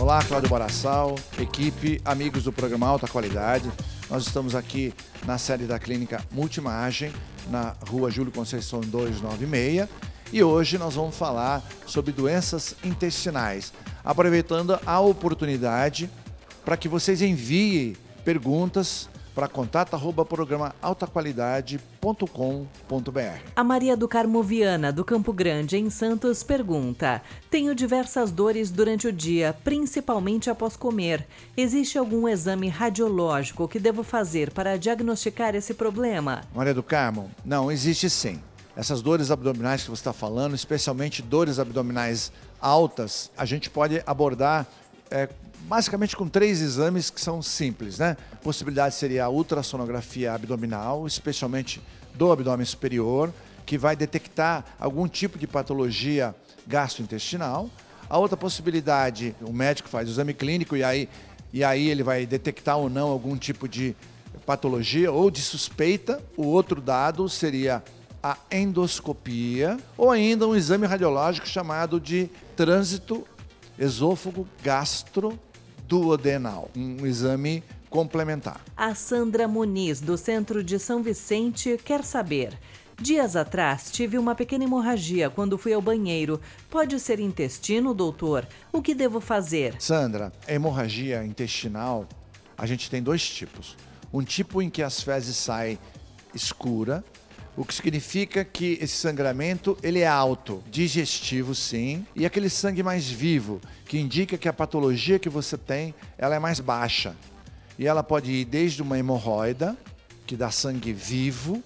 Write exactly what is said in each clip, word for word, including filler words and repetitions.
Olá, Cláudio Barassal, equipe, amigos do programa Alta Qualidade. Nós estamos aqui na sede da Clínica Multimagem, na rua Júlio Conceição duzentos e noventa e seis. E hoje nós vamos falar sobre doenças intestinais, aproveitando a oportunidade para que vocês enviem perguntas para contato arroba programa alta qualidade ponto com ponto br. A Maria do Carmo Viana, do Campo Grande, em Santos, pergunta: tenho diversas dores durante o dia, principalmente após comer. Existe algum exame radiológico que devo fazer para diagnosticar esse problema? Maria do Carmo, não, existe sim. Essas dores abdominais que você está falando, especialmente dores abdominais altas, a gente pode abordar é, basicamente com três exames que são simples, né? Possibilidade seria a ultrassonografia abdominal, especialmente do abdômen superior, que vai detectar algum tipo de patologia gastrointestinal. A outra possibilidade, o médico faz o exame clínico e aí, e aí ele vai detectar ou não algum tipo de patologia ou de suspeita. O outro dado seria a endoscopia ou ainda um exame radiológico chamado de trânsito esôfago gastro duodenal, um exame complementar. A Sandra Muniz, do Centro de São Vicente, quer saber: dias atrás tive uma pequena hemorragia quando fui ao banheiro. Pode ser intestino, doutor? O que devo fazer? Sandra, a hemorragia intestinal, a gente tem dois tipos. Um tipo em que as fezes saem escura, o que significa que esse sangramento ele é alto, digestivo sim, e aquele sangue mais vivo, que indica que a patologia que você tem, ela é mais baixa. E ela pode ir desde uma hemorroida, que dá sangue vivo,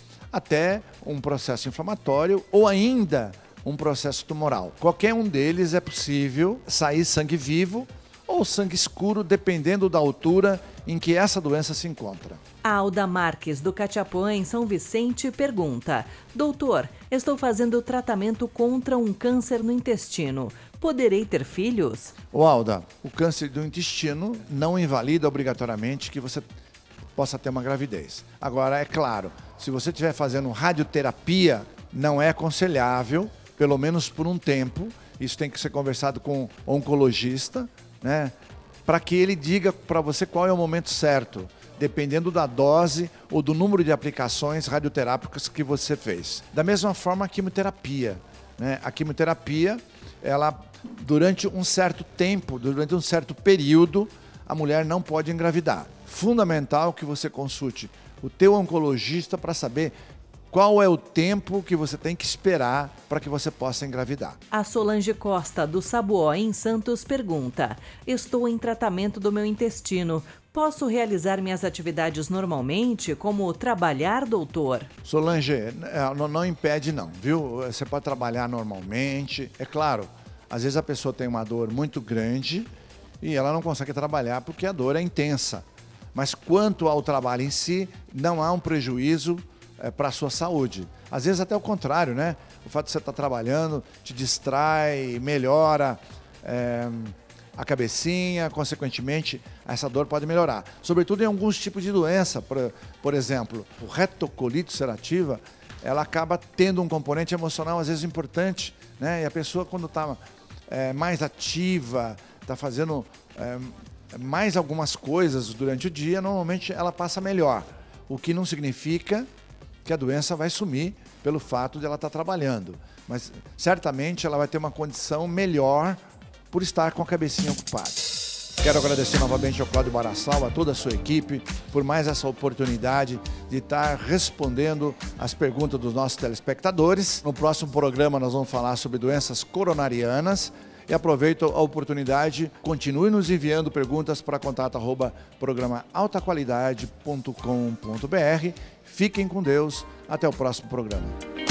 até um processo inflamatório ou ainda um processo tumoral. Qualquer um deles é possível sair sangue vivo ou sangue escuro, dependendo da altura em que essa doença se encontra. A Alda Marques, do Catiapã, em São Vicente, pergunta: doutor, estou fazendo tratamento contra um câncer no intestino. Poderei ter filhos? Ô Alda, o câncer do intestino não invalida obrigatoriamente que você possa ter uma gravidez. Agora, é claro, se você estiver fazendo radioterapia, não é aconselhável, pelo menos por um tempo. Isso tem que ser conversado com o oncologista, né? Para que ele diga para você qual é o momento certo, dependendo da dose ou do número de aplicações radioterápicas que você fez. Da mesma forma a quimioterapia, né? A quimioterapia, ela, durante um certo tempo, durante um certo período, a mulher não pode engravidar. Fundamental que você consulte o teu oncologista para saber qual é o tempo que você tem que esperar para que você possa engravidar. A Solange Costa, do Sabuó, em Santos, pergunta: estou em tratamento do meu intestino. Posso realizar minhas atividades normalmente, como trabalhar, doutor? Solange, não, não impede não, viu? Você pode trabalhar normalmente. É claro, às vezes a pessoa tem uma dor muito grande e ela não consegue trabalhar porque a dor é intensa. Mas quanto ao trabalho em si, não há um prejuízo É, para a sua saúde. Às vezes até o contrário, né? O fato de você estar trabalhando te distrai, melhora é, a cabecinha, consequentemente essa dor pode melhorar. Sobretudo em alguns tipos de doença, por, por exemplo, o retocolite ulcerativa, ela acaba tendo um componente emocional às vezes importante, né? E a pessoa quando está é, mais ativa, está fazendo é, mais algumas coisas durante o dia, normalmente ela passa melhor. O que não significa que a doença vai sumir pelo fato de ela estar trabalhando. Mas certamente ela vai ter uma condição melhor por estar com a cabecinha ocupada. Quero agradecer novamente ao Cláudio Barassal, a toda a sua equipe, por mais essa oportunidade de estar respondendo as perguntas dos nossos telespectadores. No próximo programa nós vamos falar sobre doenças coronarianas. E aproveito a oportunidade, continue nos enviando perguntas para contato arroba programa alta qualidade ponto com ponto br. Fiquem com Deus, até o próximo programa.